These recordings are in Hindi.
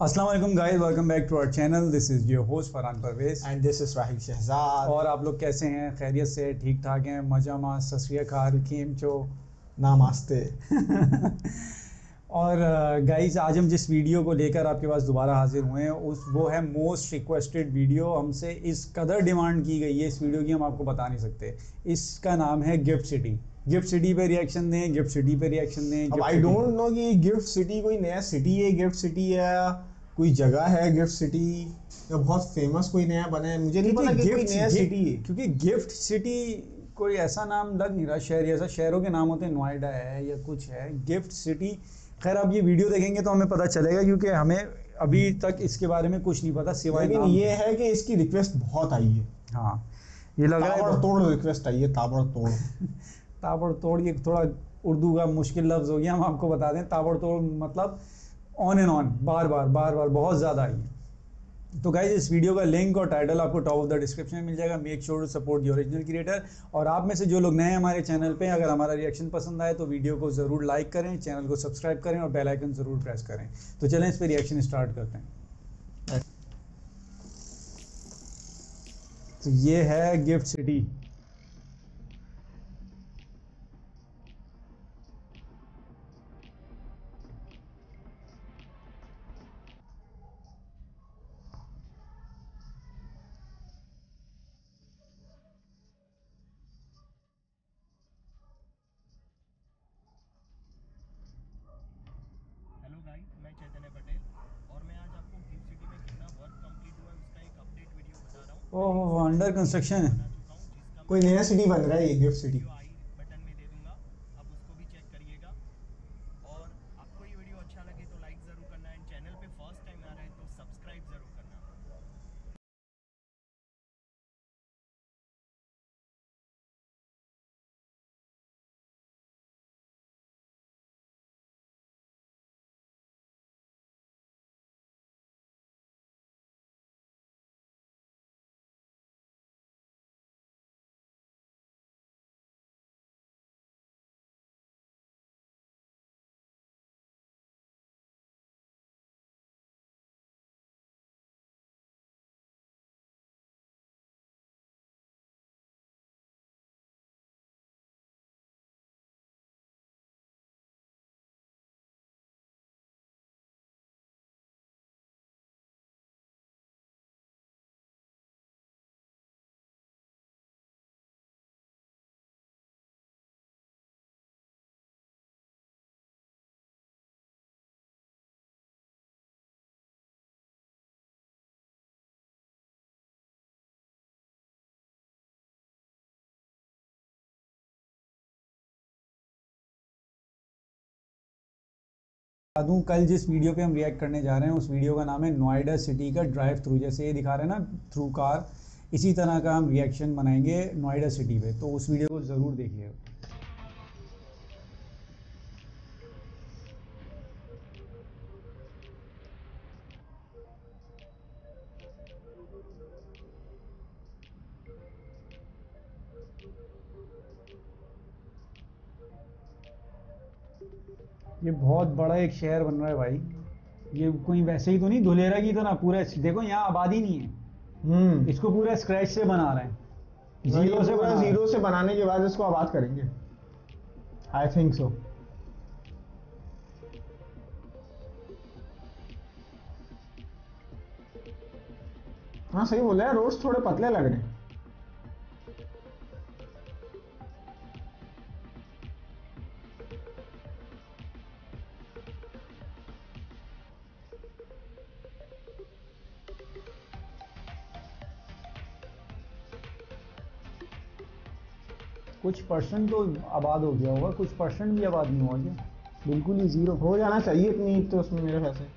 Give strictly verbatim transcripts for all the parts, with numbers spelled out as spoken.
अस्सलाम वालेकुम guys, welcome back to our channel. This is your host Farhan Parvez and this is Rahil Shahzad. और आप लोग कैसे हैं? खैरियत से? ठीक ठाक हैं? मजा मा सत श्री अकाल, केम चो, नामास्ते। और गाइस आज हम जिस वीडियो को लेकर आपके पास दोबारा हाजिर हुए हैं उस वो है मोस्ट रिक्वेस्टेड वीडियो। हमसे इस कदर डिमांड की गई है इस वीडियो की, हम आपको बता नहीं सकते। इसका नाम है गिफ्ट सिटी। गिफ्ट सिटी पे रिएक्शन दें, गिफ्ट सिटी पे रिएक्शन दें। अब आई डोंट नो कि गिफ्ट सिटी कोई नया सिटी है, गिफ्ट सिटी है कोई जगह है, गिफ्ट सिटी या बहुत फेमस कोई नया बना है, मुझे नहीं पता कि कोई नया सिटी है। क्योंकि गिफ्ट सिटी कोई ऐसा नाम लग नहीं रहा। शहर ऐसा शहरों के नाम होते हैं, नोएडा है या कुछ है, गिफ्ट सिटी। खैर अब ये वीडियो देखेंगे तो हमें पता चलेगा, क्योंकि हमें अभी तक इसके बारे में कुछ नहीं पता सिवाय लेकिन ये है कि इसकी रिक्वेस्ट बहुत आई है। हाँ, ये लग रहा है ताबड़तोड़ रिक्वेस्ट आई है, ताबड़तोड़। ताबड़तोड़ ये थोड़ा उर्दू का मुश्किल लफ्ज़ हो गया, हम आपको बता दें। ताबड़तोड़ मतलब ऑन एंड ऑन, बार बार बार बार बहुत ज़्यादा आई है। तो गाइज इस वीडियो का लिंक और टाइटल आपको टॉप ऑफ द डिस्क्रिप्शन में मिल जाएगा। Make sure to support the original creator. और आप में से जो लोग नए हैं हमारे चैनल पे, अगर हमारा रिएक्शन पसंद आए तो वीडियो को ज़रूर लाइक करें, चैनल को सब्सक्राइब करें और बेल आइकन ज़रूर प्रेस करें। तो चलें इस पर रिएक्शन स्टार्ट करते हैं। तो ये है गिफ्ट सिटी। हेलो गाइस, मैं चैतन्य पटेल और मैं आज आपको गिफ्ट सिटी में कितना वर्क कंप्लीट हुआ है उसका एक अपडेट वीडियो बता रहा हूँ। ओह, अंडर कंस्ट्रक्शन है। बना चुका हूँ जिसका कोई नया सिटी बन रहा है ये GIFT City. Video I button में दे दूंगा, आप उसको भी चेक करिएगा। और आपको ये वीडियो अच्छा लगे तो लाइक ज़रूर करना है, चैनल पे फर्स्ट टाइम आ रहे हैं तो सब्सक्राइब ज़रूर करना। बता दूं, कल जिस वीडियो पे हम रिएक्ट करने जा रहे हैं उस वीडियो का नाम है नोएडा सिटी का ड्राइव थ्रू। जैसे ये दिखा रहे हैं ना, थ्रू कार, इसी तरह का हम रिएक्शन बनाएंगे नोएडा सिटी पे। तो उस वीडियो को ज़रूर देखिएगा। ये बहुत बड़ा एक शहर बन रहा है भाई। ये कोई वैसे ही तो नहीं धुलेरा की, तो ना पूरा देखो यहाँ आबादी नहीं है। हम्म इसको पूरा स्क्रैच से बना रहे हैं, जीरो जीरो से बना रहे हैं। जीरो से बनाने के बाद इसको आबाद करेंगे, आई थिंक सो। हाँ सही बोला है, रोड्स थोड़े पतले लग रहे हैं। कुछ परसेंट तो आबाद हो गया होगा, कुछ परसेंट भी आबाद नहीं हुआ क्या? बिल्कुल ही जीरो हो जाना चाहिए इतनी तो उसमें मेरे ख्याल से।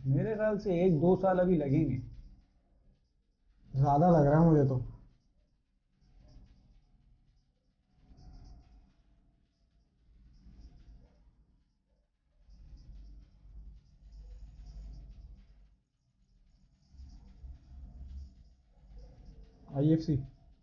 मेरे ख्याल से एक दो साल अभी लगेंगे। ज़्यादा लग रहा है मुझे तो। I F C.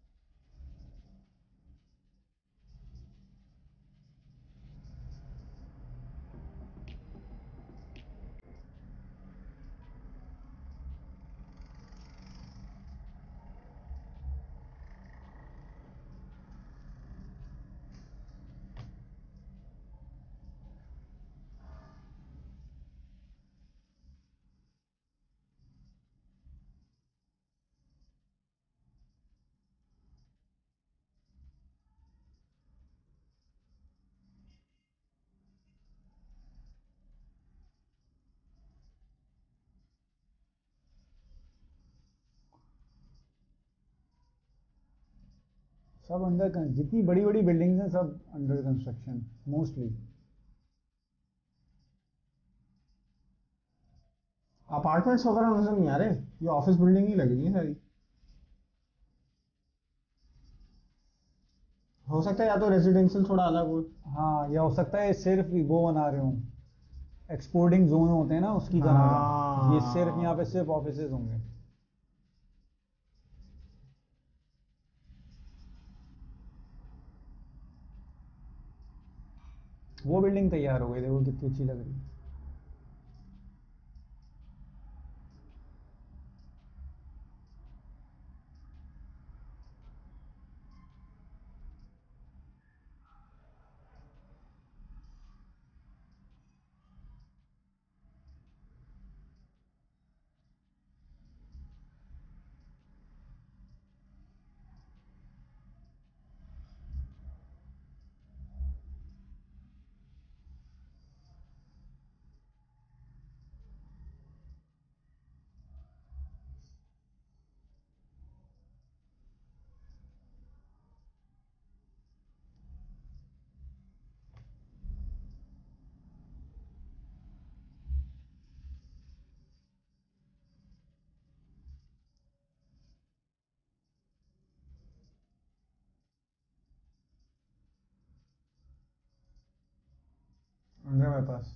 सब अंडर, जितनी बड़ी बड़ी बिल्डिंग्स हैं सब अंडर कंस्ट्रक्शन मोस्टली। अपार्टमेंट्स वगैरह नजर नहीं आ रहे, ये ऑफिस बिल्डिंग ही लग रही है सारी। हो सकता है या तो रेजिडेंशियल थोड़ा अलग हो। हाँ, या हो सकता है सिर्फ वो बना रहे हों, एक्सपोर्टिंग जोन होते हैं ना उसकी तरह का। हाँ। ये सिर्फ यहाँ पे सिर्फ ऑफिसेज होंगे। वो बिल्डिंग तैयार हो गई, देखो कितनी अच्छी लग रही है। अंदर मेरे पास।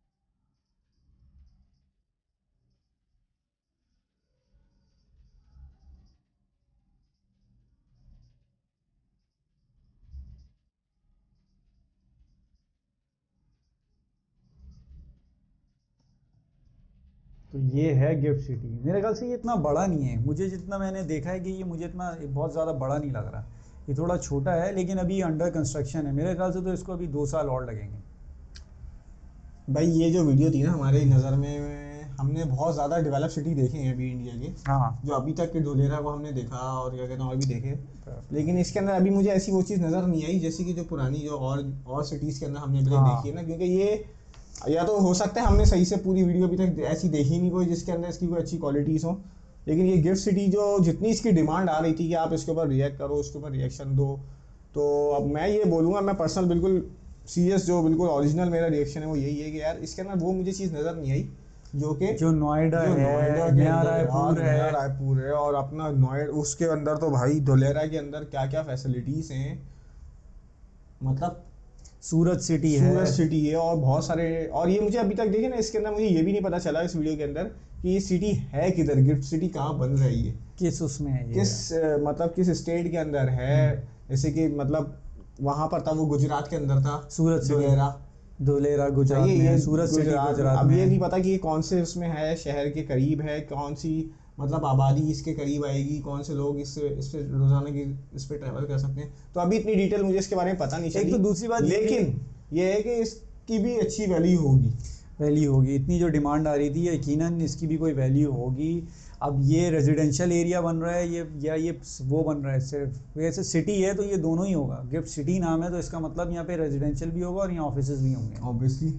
तो ये है गिफ्ट सिटी। मेरे ख्याल से ये इतना बड़ा नहीं है, मुझे जितना मैंने देखा है कि ये मुझे इतना बहुत ज़्यादा बड़ा नहीं लग रहा। ये थोड़ा छोटा है, लेकिन अभी अंडर कंस्ट्रक्शन है। मेरे ख्याल से तो इसको अभी दो साल और लगेंगे। भाई ये जो वीडियो थी ना हमारे नज़र में, हमने बहुत ज़्यादा डेवलप सिटी देखे हैं अभी इंडिया के। हाँ, जो अभी तक के धोलेरा को हमने देखा और क्या कहते हैं और भी देखे, लेकिन इसके अंदर अभी मुझे ऐसी वो चीज़ नज़र नहीं आई जैसे कि जो पुरानी जो और और सिटीज़ के अंदर हमने अभी तक हाँ। देखी है ना। क्योंकि ये या तो हो सकता है हमने सही से पूरी वीडियो अभी तक ऐसी देखी नहीं कोई जिसके अंदर इसकी कोई अच्छी क्वालिटीज़ हो, लेकिन ये गिफ्ट सिटी जो जितनी इसकी डिमांड आ रही थी कि आप इसके ऊपर रिएक्ट करो, उसके ऊपर रिएक्शन दो, तो अब मैं ये बोलूँगा, मैं पर्सनल बिल्कुल सीरियस जो बिल्कुल ओरिजिनल मेरा रिएक्शन है वो यही है कि यार इसके अंदर वो मुझे चीज़ नज़र नहीं आई जो कि जो नोएडा जो है, नोएडा के नया अंदर, रायपुर हाँ, नया है। रायपुर है और अपना नोएडा उसके अंदर तो भाई धोलेरा के अंदर क्या क्या फैसिलिटीज़ हैं, मतलब सूरत सिटी है। सूरत सिटी है और बहुत सारे। और ये मुझे अभी तक देखे ना इसके अंदर मुझे ये भी नहीं पता चला इस वीडियो के अंदर कि ये सिटी है किधर, गिफ्ट सिटी कहाँ बन रही है, किस उसमें है ये? किस अ, मतलब किस स्टेट के अंदर है। जैसे कि मतलब वहां पर था वो गुजरात के अंदर था, सूरत सिटी। धोलेरा धोलेरा गुजरात ये में है, ये सूरत सिटी गुजरात अब में ये है। नहीं पता कि ये कौन से उसमें है, शहर के करीब है, कौन सी मतलब आबादी इसके करीब आएगी, कौन से लोग इस इस पे रोजाना की इस पे ट्रैवल कर सकते हैं। तो अभी इतनी डिटेल मुझे इसके बारे में पता नहीं एक चली। तो दूसरी बात ये लेकिन ये है कि इसकी भी अच्छी वैल्यू होगी। वैल्यू होगी, इतनी जो डिमांड आ रही थी यकीनन इसकी भी कोई वैल्यू होगी। अब ये रेजिडेंशियल एरिया बन रहा है ये, या ये वो बन रहा है सिर्फ वैसे सिटी है, तो ये दोनों ही होगा। गिफ्ट सिटी नाम है तो इसका मतलब यहाँ पे रेजिडेंशियल भी होगा और यहाँ ऑफिसेज भी होंगे। ऑब्वियसली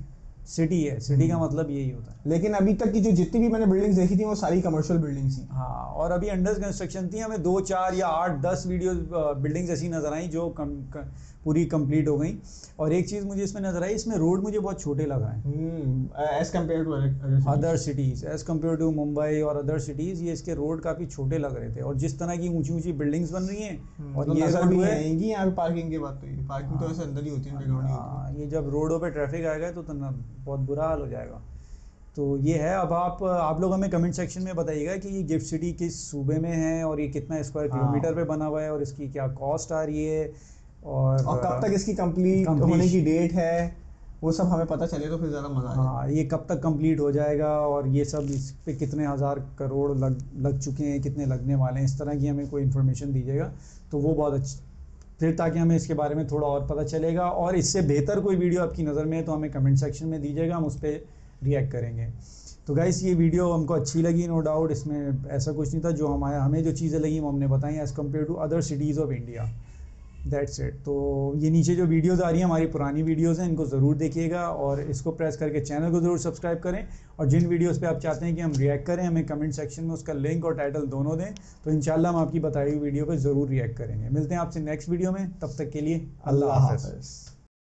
सिटी है, सिटी का मतलब यही होता है। लेकिन अभी तक की जो जितनी भी मैंने बिल्डिंग्स देखी थी वो सारी कमर्शियल बिल्डिंग्स थी। हाँ, और अभी अंडर कंस्ट्रक्शन थी, हमें दो चार या आठ दस वीडियो बिल्डिंग्स ऐसी नजर आई जो कम, क, पूरी कंप्लीट हो गई। और एक चीज़ मुझे इसमें नजर आई, इसमें रोड मुझे बहुत छोटे लग रहे हैं as compare to other cities, as compare to Mumbai और अदर सिटीज़। ये इसके रोड काफ़ी छोटे लग रहे थे, और जिस तरह की ऊंची ऊंची बिल्डिंग्स बन रही हैं और तो ये नजर रोड भी है, आएंगी यहाँ पे पार्किंग के बाद। तो ये पार्किंग तो ऐसे अंदर ही होती है, अंडरग्राउंड ही होती है। हाँ, ये जब रोडों पे ट्रैफिक आएगा तो, तो न, बहुत बुरा हाल हो जाएगा। तो ये है। अब आप आप लोग हमें कमेंट सेक्शन में बताइएगा कि ये गिफ्ट सिटी किस सूबे में है, और ये कितना स्क्वायर हाँ। किलोमीटर पे बना हुआ है, और इसकी क्या कॉस्ट आ रही है, और, और कब तक इसकी कंप्लीट होने की डेट है, वो सब हमें पता चले तो फिर ज़्यादा मज़ा आएगा। हाँ, ये कब तक कंप्लीट हो जाएगा, और ये सब इस पे कितने हज़ार करोड़ लग लग चुके हैं, कितने लगने वाले हैं, इस तरह की हमें कोई इन्फॉर्मेशन दीजिएगा तो वो बहुत अच्छी, फिर ताकि हमें इसके बारे में थोड़ा और पता चलेगा। और इससे बेहतर कोई वीडियो आपकी नज़र में है तो हमें कमेंट सेक्शन में दीजिएगा, हम उस पर रिएक्ट करेंगे। तो गाइस, ये वीडियो हमको अच्छी लगी, नो डाउट। इसमें ऐसा कुछ नहीं था, जो हमारे हमें जो चीज़ें लगी वो हमने बताई as compare to other cities of India. That's it. तो ये नीचे जो वीडियोस आ रही हैं हमारी पुरानी वीडियोस हैं, इनको ज़रूर देखिएगा, और इसको प्रेस करके चैनल को ज़रूर सब्सक्राइब करें। और जिन वीडियोस पे आप चाहते हैं कि हम रिएक्ट करें, हमें कमेंट सेक्शन में उसका लिंक और टाइटल दोनों दें, तो इंशाल्लाह हम आपकी बताई हुई वीडियो पे ज़रूर रिएक्ट करेंगे। मिलते हैं आपसे नेक्स्ट वीडियो में, तब तक के लिए अल्लाह हाफ़िज़।